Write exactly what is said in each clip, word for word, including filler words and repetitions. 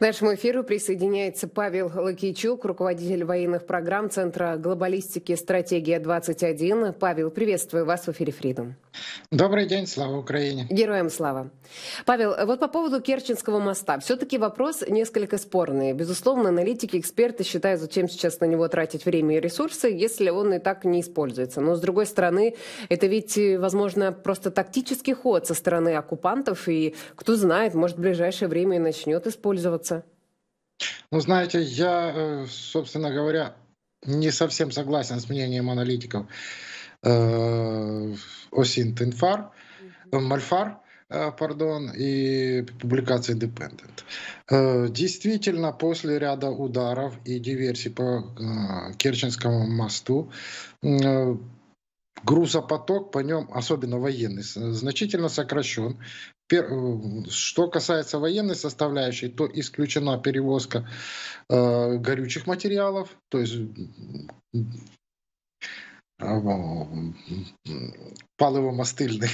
нашему эфиру присоединяется Павел Лакийчук, руководитель военных программ Центра глобалистики «Стратегия-двадцать один». Павел, приветствую вас в эфире Freedom. Добрый день, слава Украине. Героям слава. Павел, вот по поводу Керченского моста. Все-таки вопрос несколько спорный. Безусловно, аналитики, эксперты считают, зачем сейчас на него тратить время и ресурсы, если он и так не используется. Но, с другой стороны, это ведь, возможно, просто тактический ход со стороны оккупантов, и, кто знает, может, в ближайшее время и начнет использоваться. Ну, знаете, я, собственно говоря, не совсем согласен с мнением аналитиков Осинт-Инфар, Мальфар, пардон, и публикации Independent. Действительно, после ряда ударов и диверсий по Керченскому мосту грузопоток по нем, особенно военный, значительно сокращен. Что касается военной составляющей, то исключена перевозка э, горючих материалов, то есть паливо-мастильных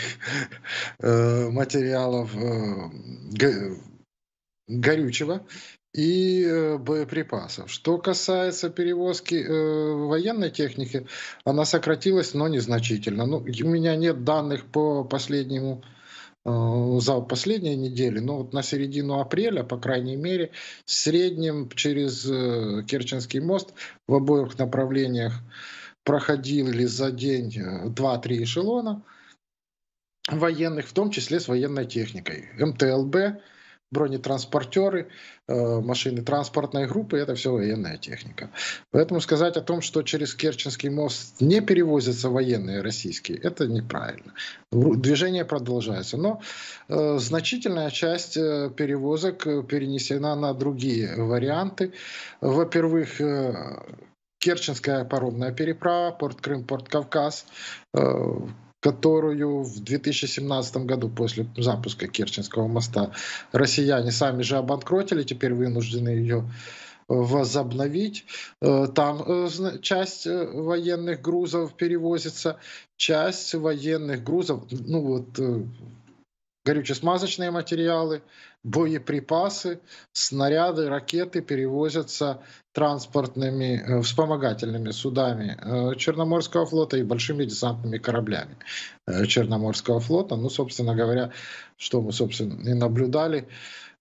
э, материалов, э, горючего и э, боеприпасов. Что касается перевозки э, военной техники, она сократилась, но незначительно. Ну, у меня нет данных по последнему э, за последние недели, но вот на середину апреля, по крайней мере, в среднем через э, Керченский мост в обоих направлениях проходили за день два-три эшелона военных, в том числе с военной техникой. эм тэ эл бэ, бронетранспортеры, машины транспортной группы — это все военная техника. Поэтому сказать о том, что через Керченский мост не перевозятся военные российские, это неправильно. Движение продолжается. Но э, значительная часть перевозок перенесена на другие варианты. Во-первых, э, Керченская паромная переправа, порт Крым, порт Кавказ, э, которую в две тысячи семнадцатом году после запуска Керченского моста россияне сами же обанкротили, теперь вынуждены ее возобновить. Там часть военных грузов перевозится, часть военных грузов, ну вот, горюче-смазочные материалы, боеприпасы, снаряды, ракеты перевозятся транспортными, вспомогательными судами Черноморского флота и большими десантными кораблями Черноморского флота. Ну, собственно говоря, что мы, собственно, и наблюдали,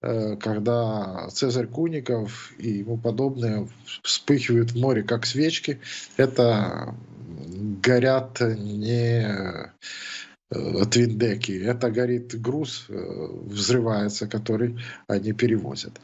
когда Цезарь Куников и ему подобные вспыхивают в море, как свечки. Это горят не твиндеки, это горит груз, взрывается, который они перевозят.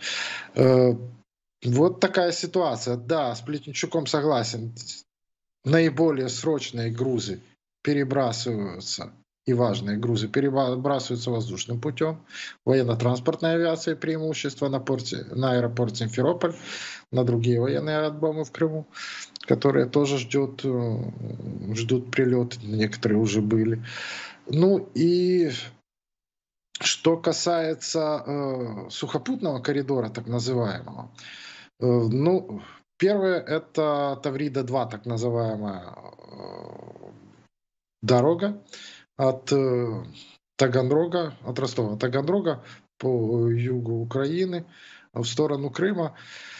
Вот такая ситуация. Да, с Плетенчуком согласен. Наиболее срочные грузы перебрасываются, и важные грузы перебрасываются воздушным путем. Военно-транспортная авиация преимущество на, порте, на аэропорт Симферополь, на другие военные аэродромы в Крыму, которые тоже ждет, ждут прилет, некоторые уже были. Ну и что касается э, сухопутного коридора, так называемого, э, ну, первое — это Таврида-два, так называемая э, дорога от э, Таганрога, от Ростова, Таганрога по югу Украины в сторону Крыма.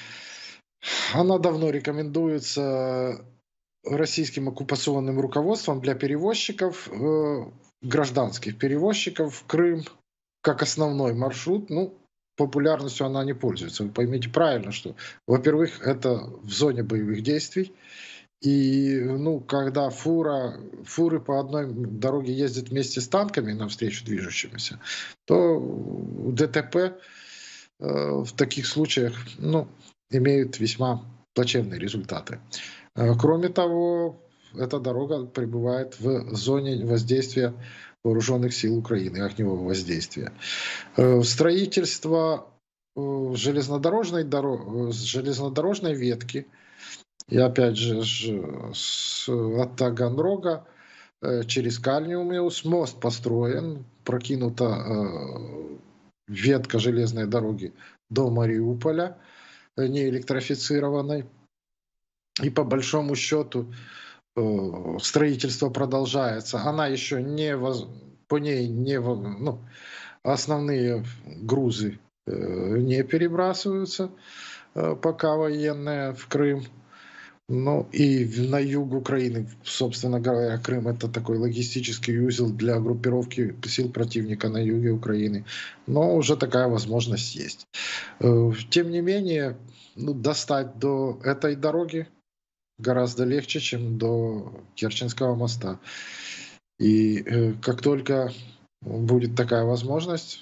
Она давно рекомендуется российским оккупационным руководством для перевозчиков, э, гражданских перевозчиков в Крым, как основной маршрут. Ну, популярностью она не пользуется. Вы поймите правильно, что, во-первых, это в зоне боевых действий. И, ну, когда фура, фуры по одной дороге ездят вместе с танками навстречу движущимся, то ДТП э, в таких случаях, ну, имеют весьма плачевные результаты. Кроме того, эта дорога пребывает в зоне воздействия вооруженных сил Украины, огневого воздействия. Строительство железнодорожной, дорог, железнодорожной ветки, и опять же с, от Таганрога через Кальниумиус мост построен, прокинута ветка железной дороги до Мариуполя, не электрифицированной. И по большому счету строительство продолжается. Она еще не воз... по ней не ну, основные грузы не перебрасываются пока военные в Крым. Ну и на юг Украины, собственно говоря, Крым — это такой логистический узел для группировки сил противника на юге Украины. Но уже такая возможность есть. Тем не менее, ну, достать до этой дороги гораздо легче, чем до Керченского моста. И как только будет такая возможность,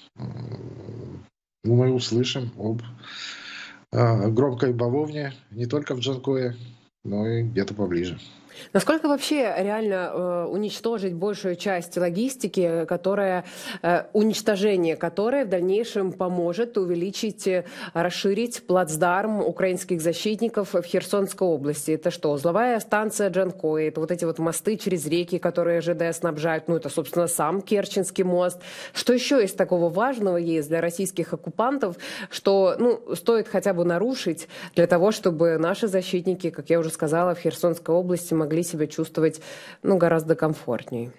мы услышим об громкой бавовне не только в Джанкое, но и где-то поближе. Насколько вообще реально э, уничтожить большую часть логистики, которая, э, уничтожение которой в дальнейшем поможет увеличить, э, расширить плацдарм украинских защитников в Херсонской области? Это что, узловая станция Джанкой, это вот эти вот мосты через реки, которые ЖД снабжают, ну это, собственно, сам Керченский мост. Что еще из такого важного есть для российских оккупантов, что, ну, стоит хотя бы нарушить для того, чтобы наши защитники, как я уже сказала, в Херсонской области могли себя чувствовать, ну, гораздо комфортнее?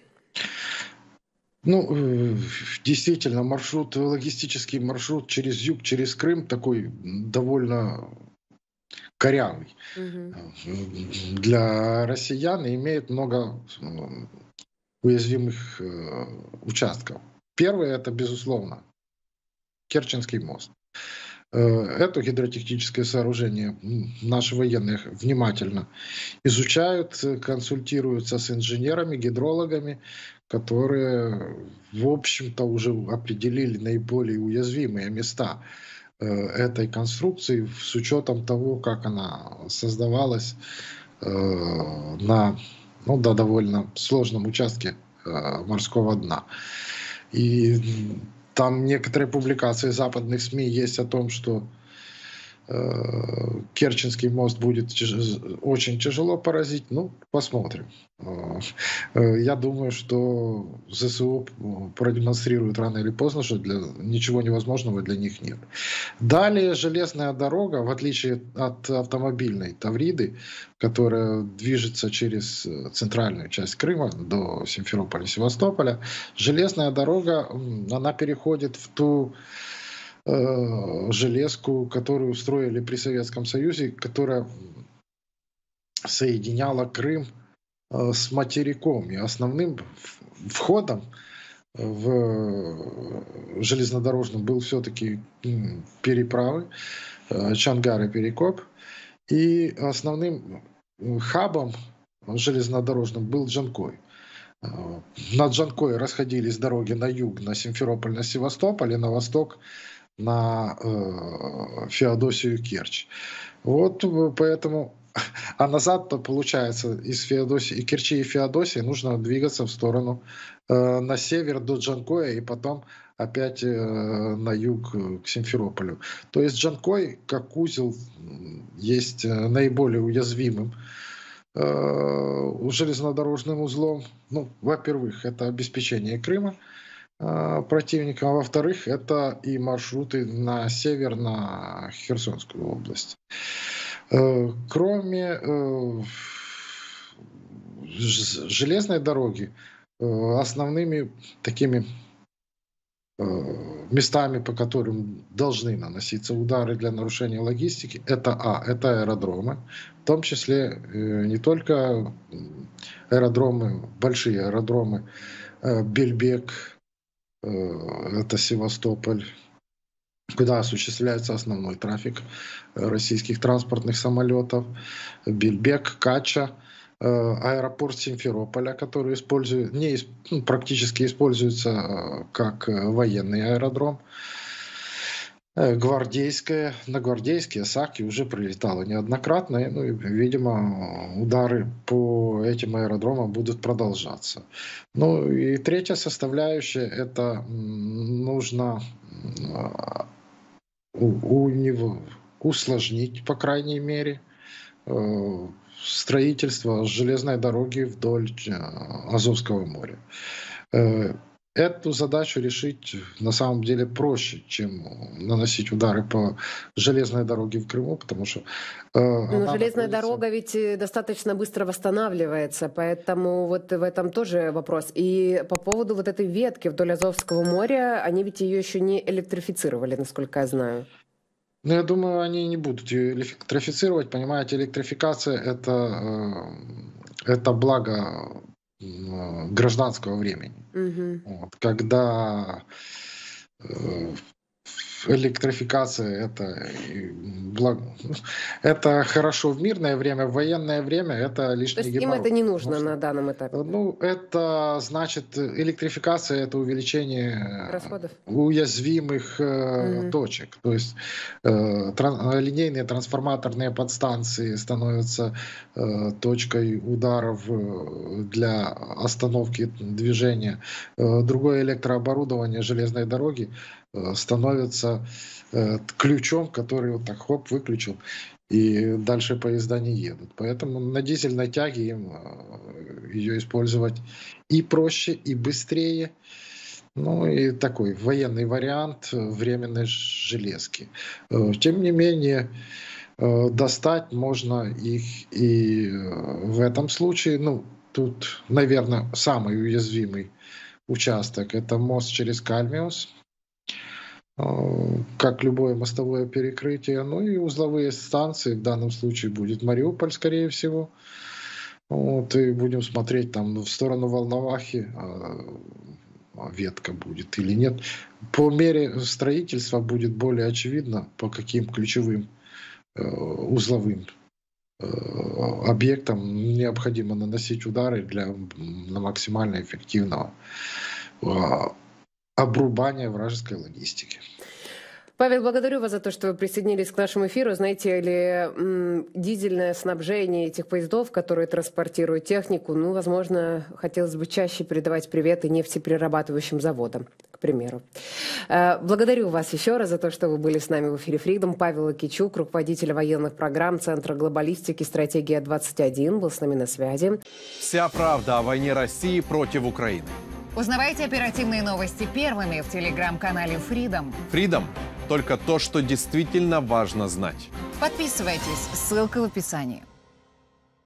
Ну, действительно, маршрут, логистический маршрут через юг, через Крым такой довольно корявый Мгм. для россиян и имеет много уязвимых участков. Первое — это, безусловно, Керченский мост. Это гидротехническое сооружение наши военные внимательно изучают, консультируются с инженерами, гидрологами, которые, в общем-то, уже определили наиболее уязвимые места этой конструкции с учетом того, как она создавалась на, ну, да, довольно сложном участке морского дна. И там некоторые публикации западных СМИ есть о том, что э, Керченский мост будет тяж... очень тяжело поразить. Ну, посмотрим. Я думаю, что ЗСУ продемонстрирует рано или поздно, что для... ничего невозможного для них нет. Далее железная дорога, в отличие от автомобильной Тавриды, которая движется через центральную часть Крыма до Симферополя, Севастополя, железная дорога, она переходит в ту э, железку, которую устроили при Советском Союзе, которая соединяла Крым э, с материком. И основным входом в железнодорожном был все-таки переправы Чонгар и Перекоп. И основным хабом железнодорожным был Джанкой. На Джанкой расходились дороги на юг, на Симферополь, на Севастополь, и на восток на э, Феодосию и Керчь. Вот поэтому... А назад-то, получается, из Феодосии, и Керчи и Феодосии нужно двигаться в сторону э, на север до Джанкоя и потом опять э, на юг к Симферополю. То есть Джанкой, как узел, есть наиболее уязвимым э, железнодорожным узлом. Ну, во-первых, это обеспечение Крыма э, противника, а во-вторых, это и маршруты на север, на Херсонскую область. Кроме э, железной дороги, э, основными такими э, местами, по которым должны наноситься удары для нарушения логистики, это а, это аэродромы, в том числе э, не только аэродромы, большие аэродромы, э, Бельбек, э, это Севастополь, куда осуществляется основной трафик российских транспортных самолетов, Бельбек, Кача, аэропорт Симферополя, который использует, не, ну, практически используется как военный аэродром. Гвардейская, на Гвардейские Саки уже прилетало неоднократно, ну, и, видимо, удары по этим аэродромам будут продолжаться. Ну и третья составляющая — это нужно у, у него усложнить, по крайней мере, э, строительство железной дороги вдоль э, Азовского моря. Э, эту задачу решить на самом деле проще, чем наносить удары по железной дороге в Крыму, потому что э, Но она железная находится... дорога ведь э, достаточно быстро восстанавливается, поэтому вот в этом тоже вопрос. И по поводу вот этой ветки вдоль Азовского моря, они ведь ее еще не электрифицировали, насколько я знаю. Ну, я думаю, они не будут ее электрифицировать. Понимаете, электрификация это, э, это благо э, гражданского времени. Угу. Вот, когда э, электрификация это, благо, это хорошо в мирное время, в военное время это лишний То есть им геморрой. это не нужно Потому на что, данном этапе? ну, это значит, электрификация это увеличение Расходов? уязвимых э, Угу. точек. То есть э, тран- линейные трансформаторные подстанции становятся э, точкой ударов э, для остановки движения. Э, другое электрооборудование железной дороги э, становится э, ключом, который вот так хоп выключил, и дальше поезда не едут. Поэтому на дизельной тяге им э, ее использовать и проще, и быстрее. Ну и такой военный вариант э, временной железки. Э, Тем не менее, э, достать можно их и э, в этом случае. Ну, тут, наверное, самый уязвимый участок – это мост через Кальмиус, э, как любое мостовое перекрытие. Ну и узловые станции, в данном случае будет Мариуполь, скорее всего. Вот, и будем смотреть там в сторону Волновахи, а, ветка будет или нет. По мере строительства будет более очевидно, по каким ключевым э, узловым э, объектам необходимо наносить удары для на максимально эффективного э, обрубания вражеской логистики. Павел, благодарю вас за то, что вы присоединились к нашему эфиру. Знаете ли, м, дизельное снабжение этих поездов, которые транспортируют технику, ну, возможно, хотелось бы чаще передавать приветы нефтеперерабатывающим заводам, к примеру. Э, Благодарю вас еще раз за то, что вы были с нами в эфире Freedom. Павел Акичук, руководитель военных программ Центра глобалистики «Стратегия двадцать один», был с нами на связи. Вся правда о войне России против Украины. Узнавайте оперативные новости первыми в телеграм-канале Freedom. Freedom – только то, что действительно важно знать. Подписывайтесь, ссылка в описании.